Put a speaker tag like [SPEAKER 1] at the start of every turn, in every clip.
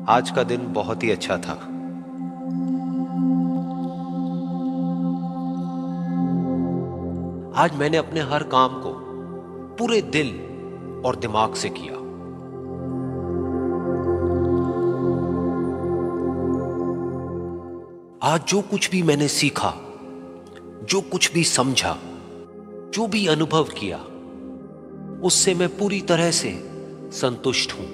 [SPEAKER 1] आज का दिन बहुत ही अच्छा था। आज मैंने अपने हर काम को पूरे दिल और दिमाग से किया। आज जो कुछ भी मैंने सीखा, जो कुछ भी समझा, जो भी अनुभव किया, उससे मैं पूरी तरह से संतुष्ट हूं।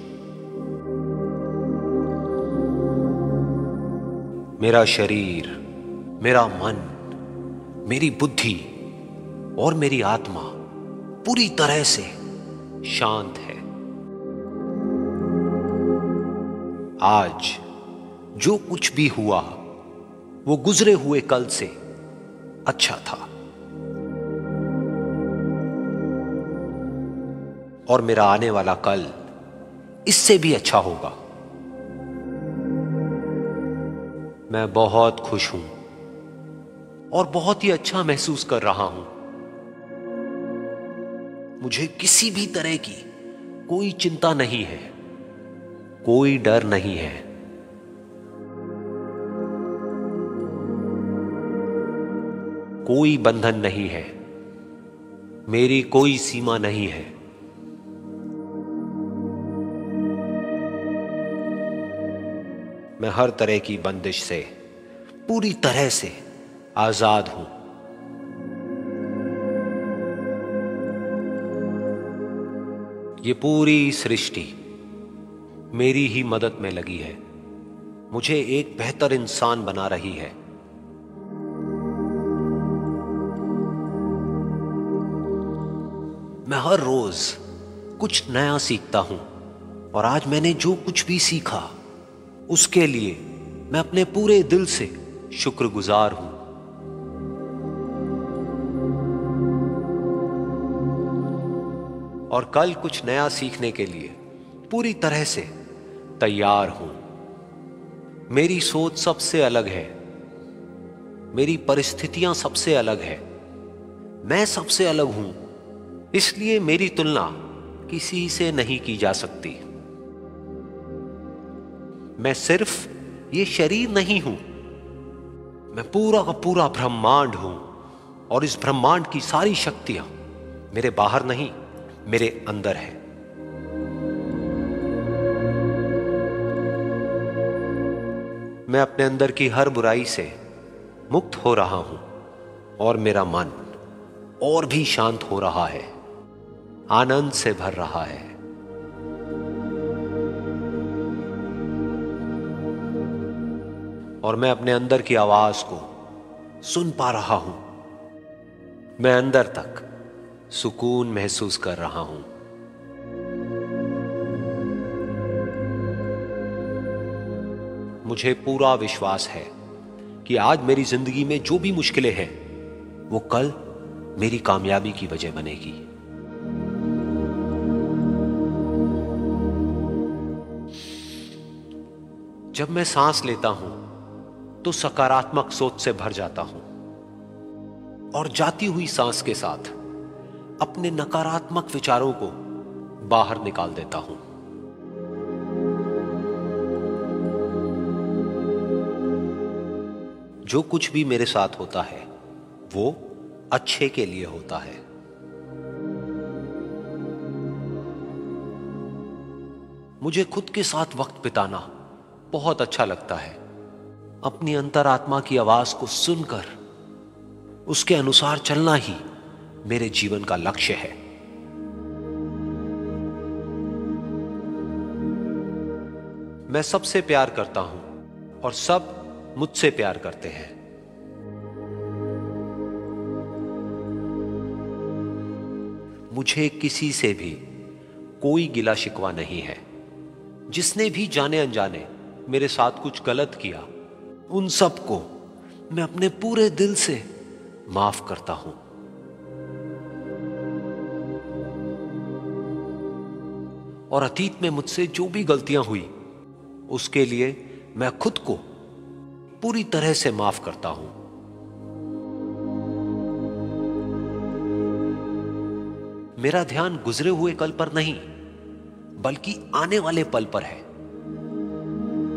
[SPEAKER 1] मेरा शरीर, मेरा मन, मेरी बुद्धि और मेरी आत्मा पूरी तरह से शांत है। आज जो कुछ भी हुआ वो गुजरे हुए कल से अच्छा था और मेरा आने वाला कल इससे भी अच्छा होगा। मैं बहुत खुश हूं और बहुत ही अच्छा महसूस कर रहा हूं। मुझे किसी भी तरह की कोई चिंता नहीं है, कोई डर नहीं है। कोई बंधन नहीं है, मेरी कोई सीमा नहीं है। मैं हर तरह की बंदिश से पूरी तरह से आजाद हूं। ये पूरी सृष्टि मेरी ही मदद में लगी है, मुझे एक बेहतर इंसान बना रही है। मैं हर रोज कुछ नया सीखता हूं और आज मैंने जो कुछ भी सीखा उसके लिए मैं अपने पूरे दिल से शुक्रगुजार हूं। और कल कुछ नया सीखने के लिए पूरी तरह से तैयार हूं। मेरी सोच सबसे अलग है, मेरी परिस्थितियां सबसे अलग है, मैं सबसे अलग हूं, इसलिए मेरी तुलना किसी से नहीं की जा सकती। मैं सिर्फ ये शरीर नहीं हूं, मैं पूरा का पूरा ब्रह्मांड हूं और इस ब्रह्मांड की सारी शक्तियां मेरे बाहर नहीं, मेरे अंदर है। मैं अपने अंदर की हर बुराई से मुक्त हो रहा हूं और मेरा मन और भी शांत हो रहा है, आनंद से भर रहा है। और मैं अपने अंदर की आवाज को सुन पा रहा हूं। मैं अंदर तक सुकून महसूस कर रहा हूं। मुझे पूरा विश्वास है कि आज मेरी जिंदगी में जो भी मुश्किलें हैं वो कल मेरी कामयाबी की वजह बनेगी। जब मैं सांस लेता हूं तो सकारात्मक सोच से भर जाता हूं और जाती हुई सांस के साथ अपने नकारात्मक विचारों को बाहर निकाल देता हूं। जो कुछ भी मेरे साथ होता है वो अच्छे के लिए होता है। मुझे खुद के साथ वक्त बिताना बहुत अच्छा लगता है। अपनी अंतरात्मा की आवाज को सुनकर उसके अनुसार चलना ही मेरे जीवन का लक्ष्य है। मैं सबसे प्यार करता हूं और सब मुझसे प्यार करते हैं। मुझे किसी से भी कोई गिला शिकवा नहीं है। जिसने भी जाने अनजाने मेरे साथ कुछ गलत किया, उन सबको मैं अपने पूरे दिल से माफ करता हूं। और अतीत में मुझसे जो भी गलतियां हुई उसके लिए मैं खुद को पूरी तरह से माफ करता हूं। मेरा ध्यान गुजरे हुए कल पर नहीं बल्कि आने वाले पल पर है।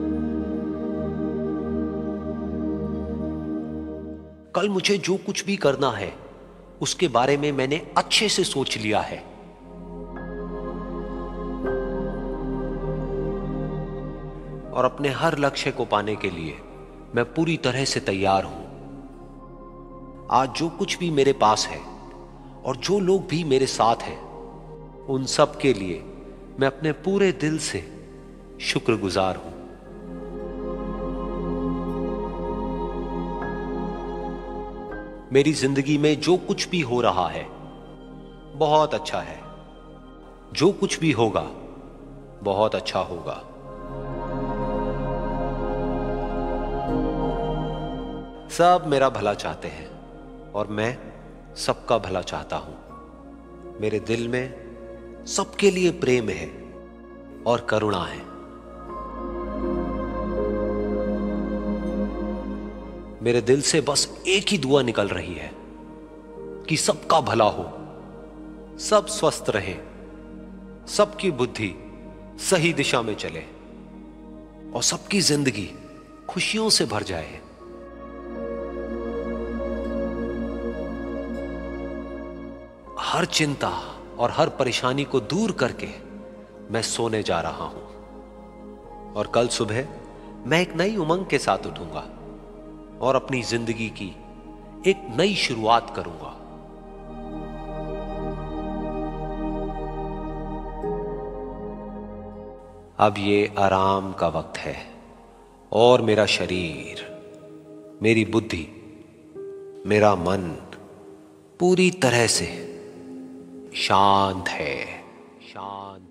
[SPEAKER 1] कल मुझे जो कुछ भी करना है उसके बारे में मैंने अच्छे से सोच लिया है। और अपने हर लक्ष्य को पाने के लिए मैं पूरी तरह से तैयार हूं। आज जो कुछ भी मेरे पास है और जो लोग भी मेरे साथ हैं, उन सब के लिए मैं अपने पूरे दिल से शुक्रगुजार हूं। मेरी जिंदगी में जो कुछ भी हो रहा है बहुत अच्छा है। जो कुछ भी होगा बहुत अच्छा होगा। सब मेरा भला चाहते हैं और मैं सबका भला चाहता हूं। मेरे दिल में सबके लिए प्रेम है और करुणा है। मेरे दिल से बस एक ही दुआ निकल रही है कि सबका भला हो, सब स्वस्थ रहें, सबकी बुद्धि सही दिशा में चले और सबकी जिंदगी खुशियों से भर जाए। हर चिंता और हर परेशानी को दूर करके मैं सोने जा रहा हूं और कल सुबह मैं एक नई उमंग के साथ उठूंगा और अपनी जिंदगी की एक नई शुरुआत करूंगा। अब ये आराम का वक्त है और मेरा शरीर, मेरी बुद्धि, मेरा मन पूरी तरह से शांत है। शांत